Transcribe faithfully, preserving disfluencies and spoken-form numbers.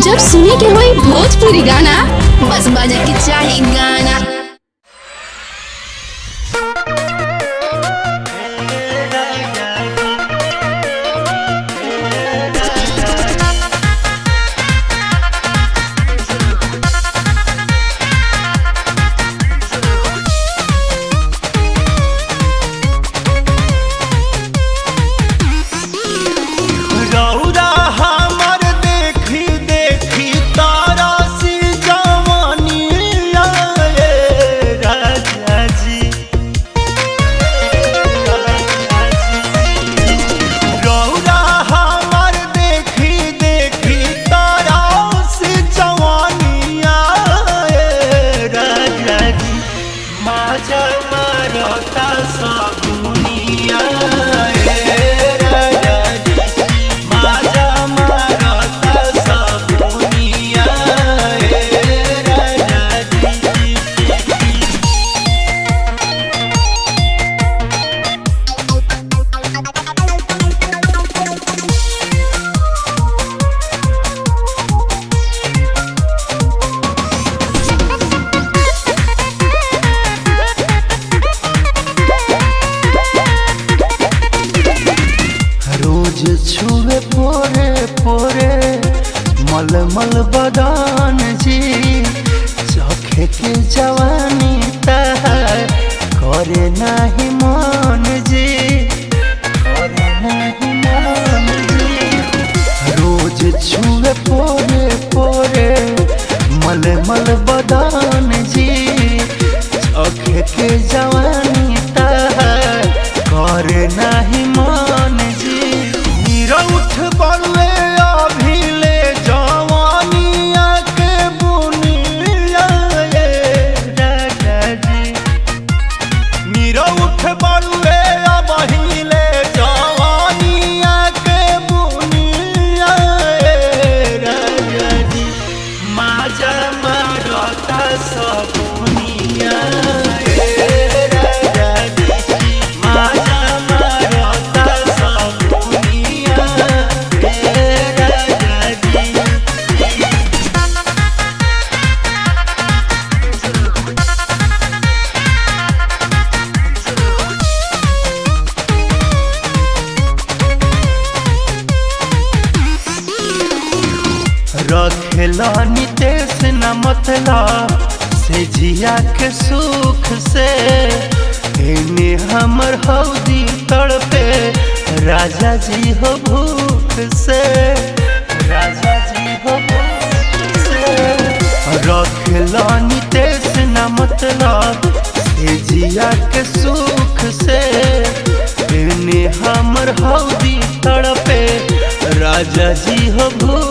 जब सुने के होई भोजपुरी गाना बस बजे के चाही गाना। छुए पोरे पोरे मलमल बदान जी चखे के जवानी तहार करे नाही मन जी करे नाही मन जी। रोज छुए पोरे पोरे मलमल बदान जी चखे के जवानी तहार करे नाही मन जी। उठ बड़े अभी ले जवानिया के बुनिया राजा जी। मीरा उठ बड़े अभी ले जवानिया के बुनिया राजा जी। माजा मारता सब बुनिया राजा जी। माजा रखेला नितेश न मतलब से जिया के सुख से एने हमर हौदी तड़पे राजा जी हो भूख से राजा जी हो भूख से। रखेला नितेश न मतलब से जिया के सुख से एने हमर हौदी तड़पे राजा जी हो भूख